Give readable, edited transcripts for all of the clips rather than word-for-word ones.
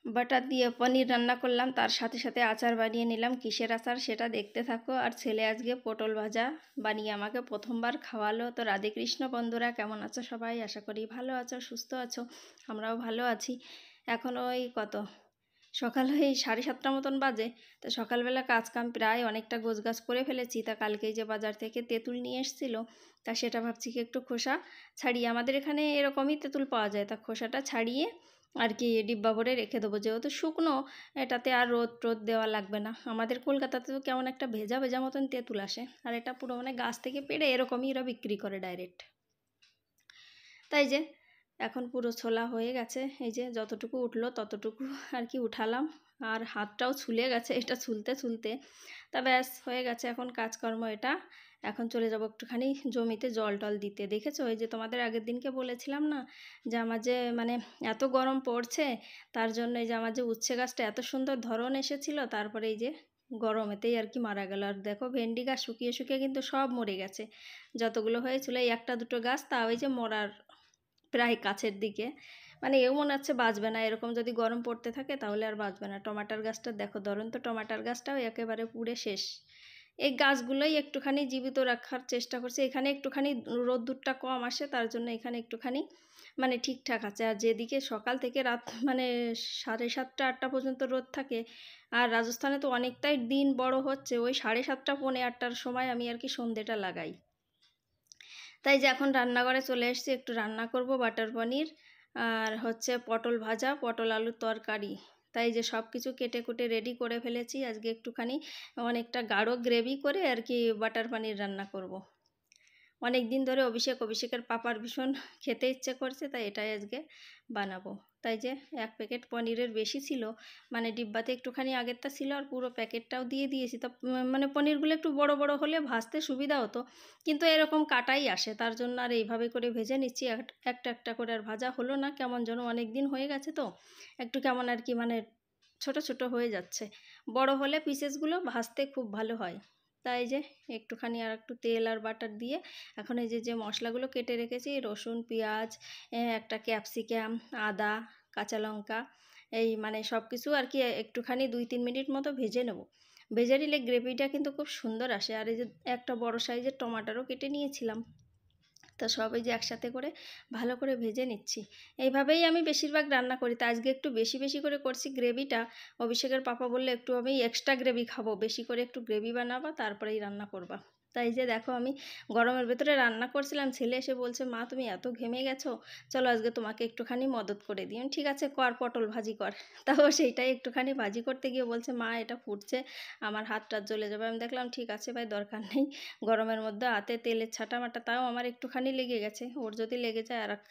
Butter দিয়ে পনির রান্না করলাম, তার সাথে সাথে আচার বানিয়ে নিলাম। কিসের আচার সেটা দেখতে থাকো। আর ছেলে আজকে পটল ভাজা বানিয়ে আমাকে প্রথমবার খাওয়ালো। তো রাধে কৃষ্ণ বন্ধুরা, কেমন আছো সবাই? আশা করি ভালো আছো, সুস্থ আছো। আমরাও ভালো আছি। এখন ওই সকাল ওই 7:30 মতন বাজে। তো সকালবেলা কাজকাম প্রায় অনেকটা গোছগাছ করে ফেলেছি। তা কালকেই যে বাজার থেকে তেঁতুল নিয়ে এসেছিলো, তা সেটা ভাবছি কি একটু খোসা ছাড়িয়ে, আমাদের এখানে এরকমই তেঁতুল পাওয়া যায়, তা খোসাটা ছাড়িয়ে আর কি ডিব্বা ভরে রেখে দেবো। যেহেতু শুকনো, এটাতে আর রোদ দেওয়া লাগবে না। আমাদের কলকাতাতে তো কেমন একটা ভেজা ভেজা মতন তেঁতুল আসে, আর এটা পুরো মানে গাছ থেকে পেড়ে এরকমই এরা বিক্রি করে ডাইরেক্ট। তাই যে এখন পুরো ছোলা হয়ে গেছে, এই যে যতটুকু উঠলো ততটুকু আর কি উঠালাম। আর হাতটাও ছুলে গেছে এটা ছুলতে ছুলতে। তা ব্যাস হয়ে গেছে এখন কাজকর্ম এটা। এখন চলে যাব একটুখানি জমিতে জল টল দিতে। দেখেছো ওই যে তোমাদের আগের দিনকে বলেছিলাম না যে আমার যে মানে এত গরম পড়ছে, তার জন্য এই যে আমার যে উচ্ছে গাছটা এত সুন্দর ধরন এসেছিল, তারপরে এই যে গরমেতেই আর কি মারা গেল। আর দেখো ভেন্ডি গাছ শুকিয়ে শুকিয়ে কিন্তু সব মরে গেছে। যতগুলো হয়েছিল এই একটা দুটো গাছ, তা ওই যে মরার প্রায় কাছের দিকে। মানে এও মনে হচ্ছে বাঁচবে না, এরকম যদি গরম পড়তে থাকে তাহলে আর বাঁচবে না। টমাটার গাছটা দেখো, ধরুন তো টমাটার গাছটাও একেবারে পুড়ে শেষ। এই গাছগুলোই একটুখানি জীবিত রাখার চেষ্টা করছে। এখানে একটুখানি রোদ্দুরটা কম আসে, তার জন্য এখানে একটুখানি মানে ঠিকঠাক আছে। আর যেদিকে সকাল থেকে রাত মানে 7:30 8টা পর্যন্ত রোদ থাকে, আর রাজস্থানে তো অনেকটাই দিন বড় হচ্ছে, ওই 7:30 পৌনে 8টার সময় আমি আর কি সন্ধেটা লাগাই। তাই যে এখন রান্নাঘরে চলে এসেছি, একটু রান্না করব বাটার পনির আর হচ্ছে পটল ভাজা, পটল আলুর তরকারি। তাই যে সব কিছু কেটে কুটে রেডি করে ফেলেছি। আজকে একটুখানি অনেকটা গাঢ় গ্রেভি করে আর কি বাটার পনির রান্না করব। অনেক দিন ধরে অভিষেকের পাপার ভীষণ খেতে ইচ্ছে করছে, তাই এটাই আজকে বানাবো। তাই যে 1 প্যাকেট পনিরের বেশি ছিল, মানে ডিব্বাতে একটুখানি আগেরটা ছিল আর পুরো প্যাকেটটাও দিয়ে দিয়েছি। তো মানে পনিরগুলো একটু বড় বড় হলে ভাজতে সুবিধা হতো, কিন্তু এরকম কাটাই আসে, তার জন্য আর এইভাবে করে ভেজে নিচ্ছি। একটা একটা করে আর ভাজা হলো না, কেমন যেন অনেক দিন হয়ে গেছে তো একটু কেমন আর কি মানে ছোট ছোট হয়ে যাচ্ছে। বড় হলে পিসেসগুলো ভাজতে খুব ভালো হয়। তাই যে একটুখানি আর একটু তেল আর বাটার দিয়ে এখন এই যে মশলাগুলো কেটে রেখেছি, রসুন পেঁয়াজ, একটা ক্যাপসিকাম, আদা, কাঁচা লঙ্কা, এই মানে সব কিছু আর কি একটুখানি 2-3 মিনিট মতো ভেজে নেব। ভেজে নিলে গ্রেভিটা কিন্তু খুব সুন্দর আসে। আর এই যে একটা বড় সাইজের টমাটোরও কেটে নিয়েছিলাম, তা সবাই যে একসাথে করে ভালো করে ভেজে নিচ্ছি। এইভাবেই আমি বেশিরভাগ রান্না করি। তা আজকে একটু বেশি বেশি করে করছি গ্রেভিটা। অভিষেকের পাপা বললে একটু আমি এক্সট্রা গ্রেভি খাবো, বেশি করে একটু গ্রেভি বানাবা তারপরেই রান্না করবা। তাই যে দেখো আমি গরমের ভেতরে রান্না করছিলাম, ছেলে এসে বলছে মা তুমি এত ঘেমে গেছো, চলো আজকে তোমাকে একটুখানি মদত করে দিই। ঠিক আছে কর, পটল ভাজি কর। তাও সেইটাই একটুখানি ভাজি করতে গিয়ে বলছে মা এটা ফুটছে, আমার হাতটা জ্বলে যাবে। আমি দেখলাম ঠিক আছে ভাই, দরকার নেই, গরমের মধ্যে হাতে তেলের ছাটামাটা, তাও আমার একটুখানি লেগে গেছে, ওর যদি লেগে যায় আর এক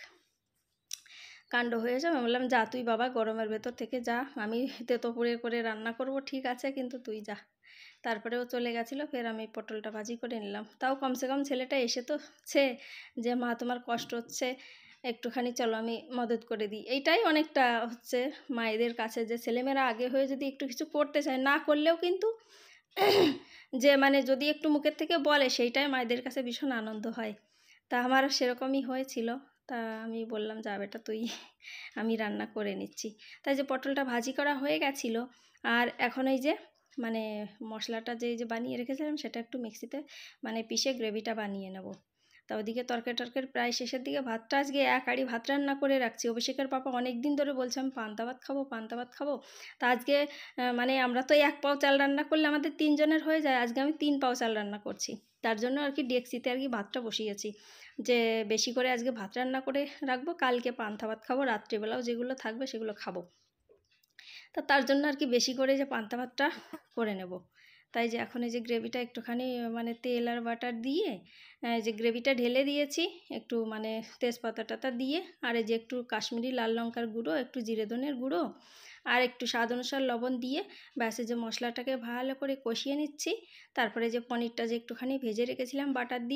কাণ্ড হয়ে যাবে। আমি বললাম যা তুই বাবা গরমের ভেতর থেকে যা, আমি তেতো পুড়ে করে রান্না করব, ঠিক আছে কিন্তু তুই যা। তারপরেও চলে গেছিলো, ফের আমি পটলটা ভাজি করে নিলাম। তাও কমসে কম ছেলেটা এসে তো ছে যে মা তোমার কষ্ট হচ্ছে, একটুখানি চলো আমি মদত করে দিই। এইটাই অনেকটা হচ্ছে মায়েদের কাছে, যে ছেলেমেয়েরা আগে হয়ে যদি একটু কিছু করতে চায়, না করলেও কিন্তু যে মানে যদি একটু মুখের থেকে বলে, সেইটাই মায়েদের কাছে ভীষণ আনন্দ হয়। তা আমারও সেরকমই হয়েছিল। তা আমি বললাম যা বেটা তুই, আমি রান্না করে নিচ্ছি। তাই যে পটলটা ভাজি করা হয়ে গেছিলো। আর এখন এই যে মানে মশলাটা যে বানিয়ে রেখেছিলাম সেটা একটু মিক্সিতে মানে পিষে গ্রেভিটা বানিয়ে নেব। তা ওদিকে তরকারি প্রায় শেষের দিকে। ভাতটা আজকে 1 হাঁড়ি ভাত রান্না করে রাখছি। অভিষেকের পাপা অনেক দিন ধরে বলছে আমি পান্তা ভাত খাবো, পান্তা ভাত খাবো। তা আজকে মানে আমরা তো 1 পাও চাল রান্না করলে আমাদের 3 জনের হয়ে যায়, আজকে আমি 3 পাও চাল রান্না করছি। তার জন্য আর কি ডেকচিতে আর কি ভাতটা বসিয়েছি, যে বেশি করে আজকে ভাত রান্না করে রাখবো, কালকে পান্তা ভাত খাবো, রাত্রিবেলাও যেগুলো থাকবে সেগুলো খাবো। তা তার জন্য আর কি বেশি করে যে পান্তা ভাতটা করে নেব। তাই যে এখন এই যে গ্রেভিটা একটুখানি মানে তেল আর বাটার দিয়ে যে গ্রেভিটা ঢেলে দিয়েছি, একটু মানে তেজপাতা দিয়ে, আর এই যে একটু কাশ্মীরি লাল লঙ্কার গুঁড়ো, একটু জিরে ধনের গুঁড়ো, আর একটু স্বাদ অনুসার লবণ দিয়ে ব্যাস যে মশলাটাকে ভালো করে কষিয়ে নিচ্ছি। তারপরে যে পনিরটা যে একটুখানি ভেজে রেখেছিলাম বাটার দিয়ে,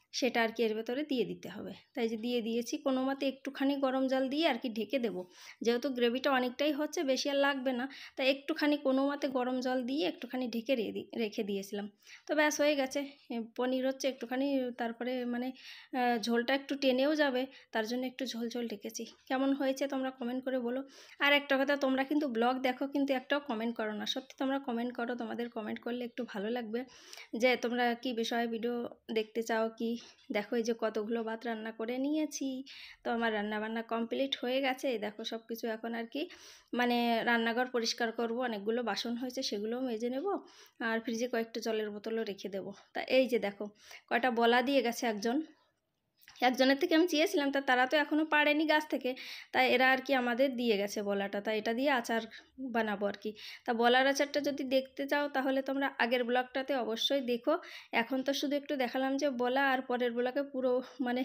সেটা আর কি এর ভেতরে দিয়ে দিতে হবে। তাই যে দিয়ে দিয়েছি, কোনো মতে একটুখানি গরম জল দিয়ে আর কি ঢেকে দেবো, যেহেতু গ্রেভিটা অনেকটাই হচ্ছে, বেশি আর লাগবে না, তাই একটুখানি কোনো মতে গরম জল দিয়ে একটুখানি ঢেকে রেখে দিয়েছিলাম। তো ব্যাস হয়ে গেছে। পনির হচ্ছে একটুখানি, তারপরে মানে ঝোলটা একটু টেনেও যাবে, তার জন্য একটু ঝোল ঝোল রেখেছি। কেমন হয়েছে তোমরা কমেন্ট করে বলো। আর একটা কথা, তোমরা কিন্তু ব্লগ দেখো কিন্তু একটাও কমেন্ট করো না। সত্যি তোমরা কমেন্ট করো, তোমাদের কমেন্ট করলে একটু ভালো লাগবে যে তোমরা কি বিষয়ে ভিডিও দেখতে চাও কি। দেখো এই যে কতগুলো ভাত রান্না করে নিয়েছি। তো আমার রান্নাবান্না কমপ্লিট হয়ে গেছে। দেখো সব কিছু এখন আর কি মানে রান্নাঘর পরিষ্কার করব, অনেকগুলো বাসন হয়েছে সেগুলোও মেজে নেব, আর ফ্রিজে কয়েকটা জলের বোতলও রেখে দেবো। তা এই যে দেখো কয়টা বলা দিয়ে গেছে একজনের থেকে আমি চেয়েছিলাম, তারা তো এখনও পারেনি গাছ থেকে, তাই এরা আর কি আমাদের দিয়ে গেছে বলাটা, তাই এটা দিয়ে আচার বানাবো আর কি। তা বলার আচারটা যদি দেখতে চাও তাহলে তোমরা আগের ব্লগটাতে অবশ্যই দেখো। এখন তো শুধু একটু দেখালাম যে বলা, আর পরের ব্লগে পুরো মানে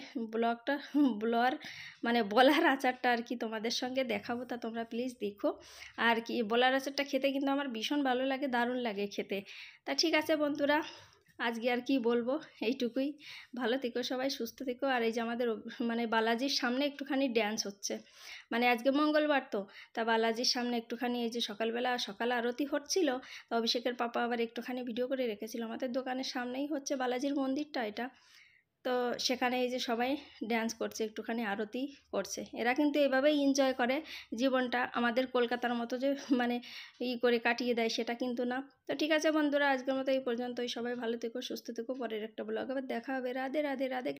বলার আচারটা আর কি তোমাদের সঙ্গে দেখাবো। তা তোমরা প্লিজ দেখো। আর কি বলার আচারটা খেতে কিন্তু আমার ভীষণ ভালো লাগে, দারুণ লাগে খেতে। তা ঠিক আছে বন্ধুরা, আজকে আর কি বলবো, এইটুকুই। ভালো থেকো সবাই, সুস্থ থেকো। আর এই যে আমাদের মানে বালাজির সামনে একটুখানি ড্যান্স হচ্ছে, মানে আজকে মঙ্গলবার তো, তা বালাজির সামনে একটুখানি এই যে সকালবেলা সকাল আরতি হচ্ছিল, তো অভিষেকের পাপা আবার একটুখানি ভিডিও করে রেখেছিল। আমাদের দোকানের সামনেই হচ্ছে বালাজির মন্দিরটা এটা, তো সেখানে এই যে সবাই ড্যান্স করছে, একটুখানি আরতি করছে। এরা কিন্তু এভাবেই এনজয় করে জীবনটা, আমাদের কলকাতার মতো যে মানে করে কাটিয়ে দেয় সেটা কিন্তু না। তো ঠিক আছে বন্ধুরা, আজকের মতো এই পর্যন্তই। সবাই ভালো থেকো, সুস্থ থেকো। পরের একটা ব্লগ আবার দেখা হবে। রাধে রাধে রাধে।